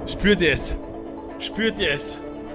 Spürt ihr es? Spürt ihr es?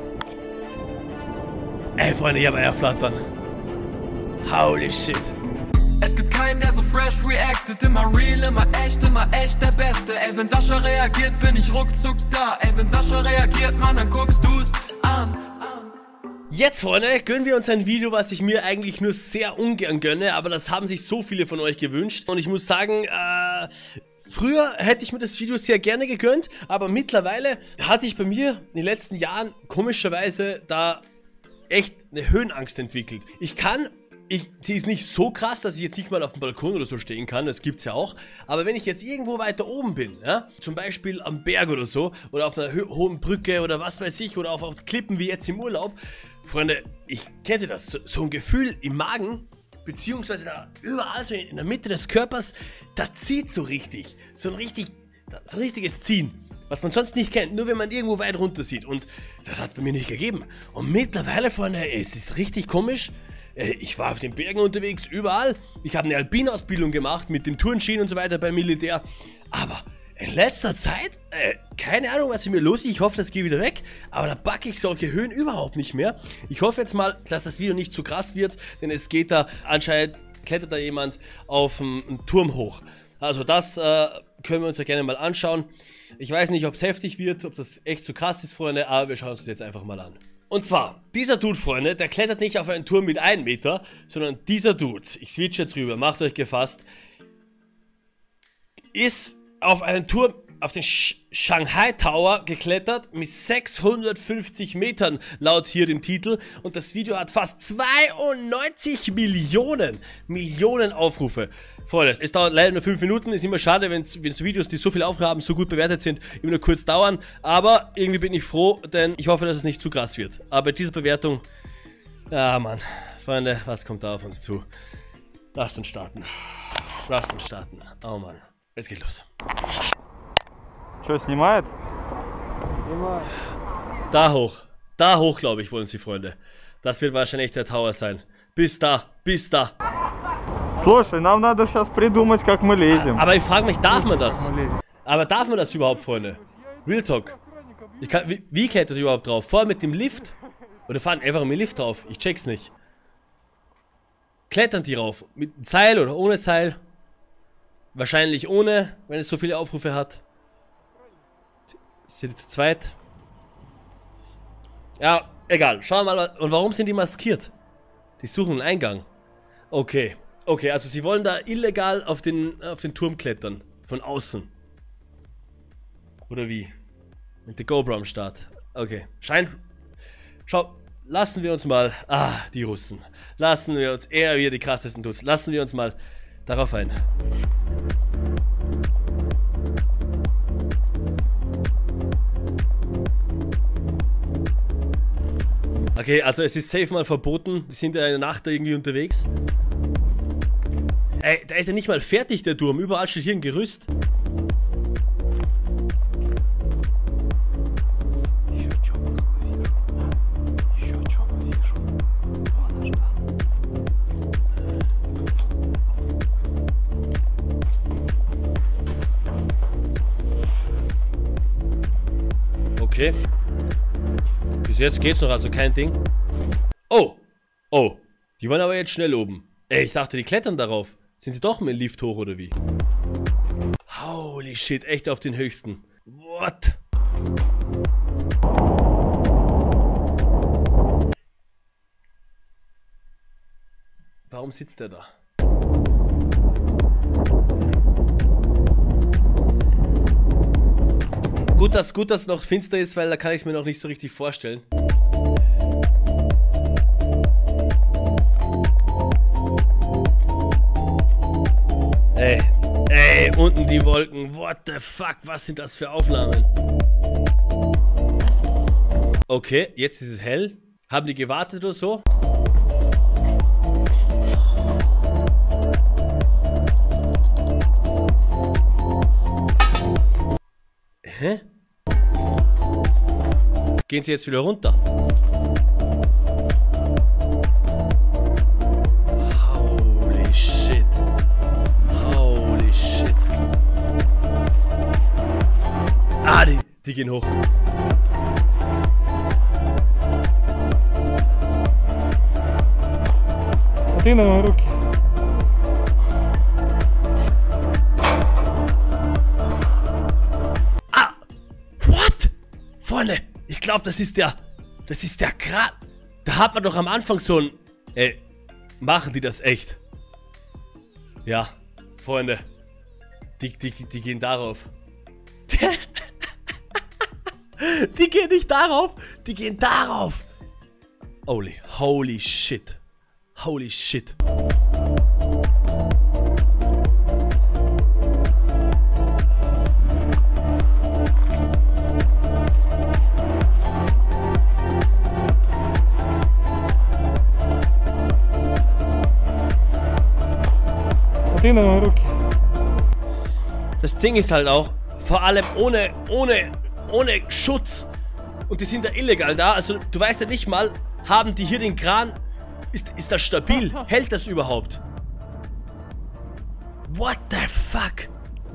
Ey, Freunde, ich hab Eierflattern. Holy shit. Es gibt keinen, der so fresh reactet. Immer real, immer echt der Beste. Ey, wenn Sascha reagiert, bin ich ruckzuck da. Ey, wenn Sascha reagiert, Mann, dann guckst du's an. Jetzt, Freunde, gönnen wir uns ein Video, was ich mir eigentlich nur sehr ungern gönne, aber das haben sich so viele von euch gewünscht. Und ich muss sagen, früher hätte ich mir das Video sehr gerne gegönnt, aber mittlerweile hat sich bei mir in den letzten Jahren komischerweise da echt eine Höhenangst entwickelt. Sie ist nicht so krass, dass ich jetzt nicht mal auf dem Balkon oder so stehen kann, das gibt's ja auch. Aber wenn ich jetzt irgendwo weiter oben bin, ja, zum Beispiel am Berg oder so, oder auf einer hohen Brücke oder was weiß ich, oder auf Klippen wie jetzt im Urlaub, Freunde, ich kenne das, so ein Gefühl im Magen, beziehungsweise da überall so in der Mitte des Körpers, da zieht so richtig, so ein richtiges Ziehen. Was man sonst nicht kennt, nur wenn man irgendwo weit runter sieht. Und das hat es bei mir nicht gegeben. Und mittlerweile, Freunde, es ist richtig komisch. Ich war auf den Bergen unterwegs, überall. Ich habe eine Alpinausbildung gemacht mit dem Turnschienen und so weiter beim Militär. Aber in letzter Zeit, keine Ahnung, was ist mir los ist. Ich hoffe, das geht wieder weg. Aber da packe ich solche Höhen überhaupt nicht mehr. Ich hoffe jetzt mal, dass das Video nicht zu krass wird. Denn es geht da, anscheinend klettert da jemand auf einen Turm hoch. Also das können wir uns ja gerne mal anschauen. Ich weiß nicht, ob es heftig wird, ob das echt so krass ist, Freunde. Aber wir schauen uns das jetzt einfach mal an. Und zwar, dieser Dude, Freunde, der klettert nicht auf einen Turm mit 1 Meter, sondern dieser Dude, ich switch jetzt rüber, macht euch gefasst, ist auf einen Turm, auf den Shanghai Tower geklettert mit 650 Metern, laut hier dem Titel. Und das Video hat fast 92 Millionen Aufrufe. Freunde, es dauert leider nur 5 Minuten, ist immer schade, wenn Videos, die so viele Aufrufe haben, so gut bewertet sind, immer nur kurz dauern. Aber irgendwie bin ich froh, denn ich hoffe, dass es nicht zu krass wird. Aber bei dieser Bewertung, ja Mann, Freunde, was kommt da auf uns zu? Lasst uns starten. Lasst uns starten. Oh Mann, es geht los. Что, снимает? Da hoch, glaube ich, wollen sie, Freunde. Das wird wahrscheinlich der Tower sein. Bis da. Слушай, нам надо сейчас придумать, как мы лезем. Aber ich frage mich, darf man das? Aber darf man das überhaupt, Freunde? Real Talk. Wie klettert ihr überhaupt drauf? Vorher mit dem Lift? Oder fahren einfach mit dem Lift drauf? Ich check's nicht. Klettern die rauf? Mit einem Seil oder ohne Seil? Wahrscheinlich ohne, wenn es so viele Aufrufe hat. Sind die zu zweit? Ja, egal. Schauen wir mal. Und warum sind die maskiert? Die suchen einen Eingang. Okay, also sie wollen da illegal auf den Turm klettern. Von außen. Oder wie? Mit der GoPro am Start. Okay, Schau, lassen wir uns mal... die Russen. Lassen wir uns eher wieder die krassesten Dudes. Lassen wir uns mal darauf ein. Okay, also es ist safe mal verboten. Wir sind ja in der Nacht da irgendwie unterwegs. Ey, da ist ja nicht mal fertig, der Turm. Überall steht hier ein Gerüst. Okay. Bis jetzt geht's noch, also kein Ding. Oh, die waren aber jetzt schnell oben. Ey, ich dachte, die klettern darauf. Sind sie doch mit dem Lift hoch, oder wie? Holy shit, echt auf den höchsten. What? Warum sitzt der da? Gut, dass es noch finster ist, weil da kann ich es mir noch nicht so richtig vorstellen. Ey, unten die Wolken. What the fuck, was sind das für Aufnahmen? Okay, jetzt ist es hell. Haben die gewartet oder so? Hä? Gehen sie jetzt wieder runter? Holy shit. Holy shit. Die gehen hoch. Смотри на мои руки. Ah! What? Freunde, ich glaube, das ist der Kran. Da hat man doch am Anfang so ein... Ey, machen die das echt? Ja, Freunde. Die gehen darauf. Die gehen nicht darauf, die gehen darauf. Holy shit. Holy shit. Смотри на мои руки. Das Ding ist halt auch, vor allem ohne Schutz. Und die sind da illegal da. Also du weißt ja nicht mal, haben die hier den Kran? Ist das stabil? Hält das überhaupt? What the fuck?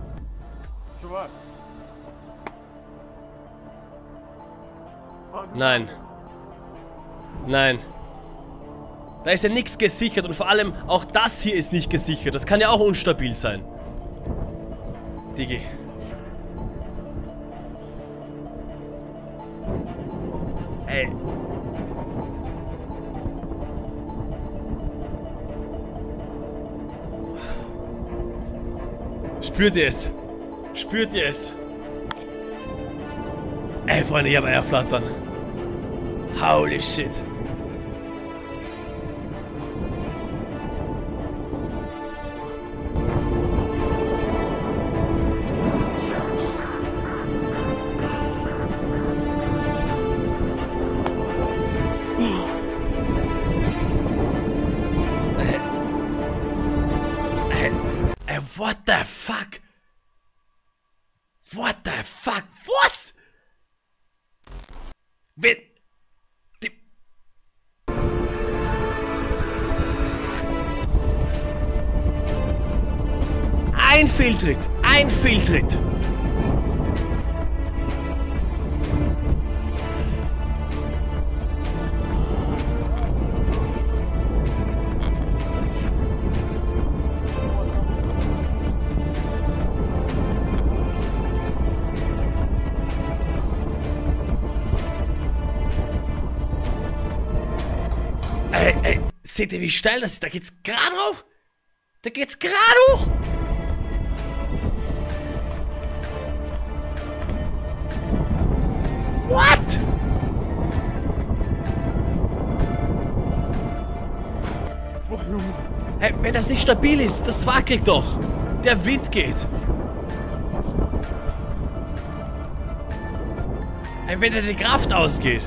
Nein. Nein. Da ist ja nichts gesichert und vor allem auch das hier ist nicht gesichert. Das kann ja auch unstabil sein. Digi. Ey. Spürt ihr es? Spürt ihr es? Ey, Freunde, ich habe Eierflattern. Holy shit. What the fuck? What the fuck? Was? Wen? Ein Fehltritt! Ein Fehltritt! Ey, seht ihr, wie steil das ist? Da geht's gerade hoch. Da geht's gerade hoch. What? Hey, wenn das nicht stabil ist, das wackelt doch. Der Wind geht. Hey, wenn da die Kraft ausgeht.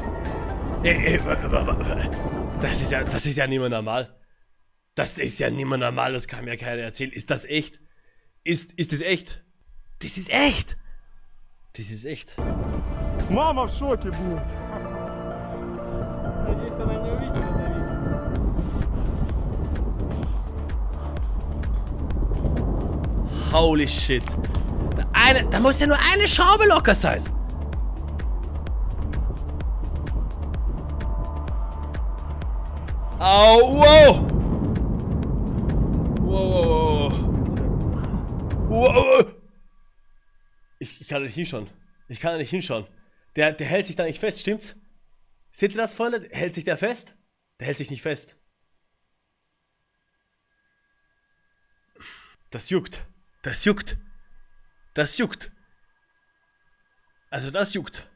Das ist ja nicht mehr normal. Das ist ja nicht mehr normal, das kann mir keiner erzählen. Ist das echt? Ist das echt? Das ist echt. Das ist echt. Мама в шоке будет. Надеюсь, она не увидела, David. Holy shit. Da muss ja nur eine Schraube locker sein. Au, wow. Wow. Wow. Ich kann nicht hinschauen. Ich kann nicht hinschauen. Der hält sich da nicht fest, stimmt's? Seht ihr das, Freunde? Hält sich der fest? Der hält sich nicht fest. Das juckt. Das juckt. Das juckt. Also das juckt.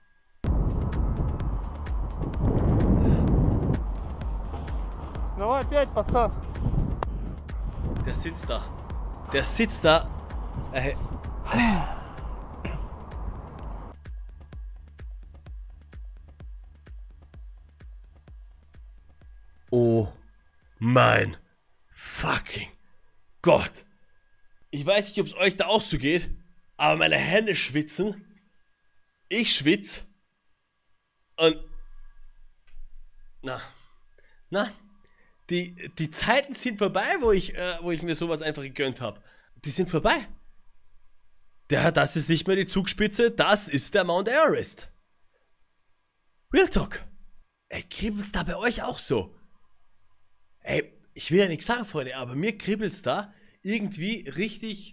Давай опять, пацан. Der sitzt da. Der sitzt da. Oh mein fucking Gott. Ich weiß nicht, ob es euch da auch so geht, aber meine Hände schwitzen. Ich schwitze. Und na, die Zeiten sind vorbei, wo ich mir sowas einfach gegönnt habe. Die sind vorbei. das ist nicht mehr die Zugspitze, das ist der Mount Everest. Real Talk. Ey, kribbelt's da bei euch auch so? Ey, ich will ja nichts sagen, Freunde, aber mir kribbelt's da irgendwie richtig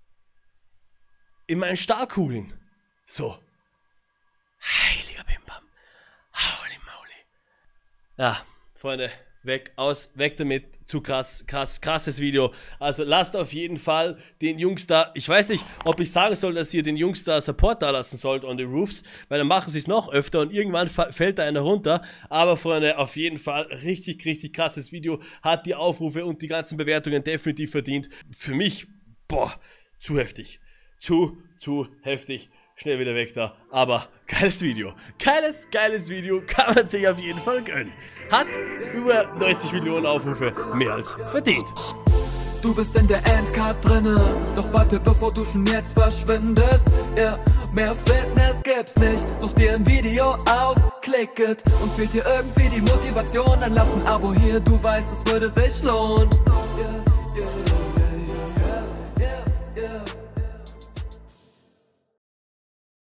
in meinen Starrkugeln. So. Heiliger Bimbam. Holy moly. Ja, Freunde, weg damit. Zu krasses Video. Also lasst auf jeden Fall den Jungs da, ich weiß nicht, ob ich sagen soll, dass ihr den Jungs da Support da lassen sollt on the roofs, weil dann machen sie es noch öfter und irgendwann fällt da einer runter. Aber Freunde, auf jeden Fall richtig krasses Video, hat die Aufrufe und die ganzen Bewertungen definitiv verdient. Für mich, boah, zu heftig. Zu heftig. Schnell wieder weg da. Aber geiles Video. Geiles Video. Kann man sich auf jeden Fall gönnen. Hat über 90 Millionen Aufrufe. Mehr als verdient. Du bist in der Endcard drinne, doch warte, bevor du schon jetzt verschwindest. Ja, mehr Fitness gibt's nicht. Such dir ein Video aus, klick it. Und fehlt dir irgendwie die Motivation, dann lass ein Abo hier, du weißt, es würde sich lohnen. Yeah.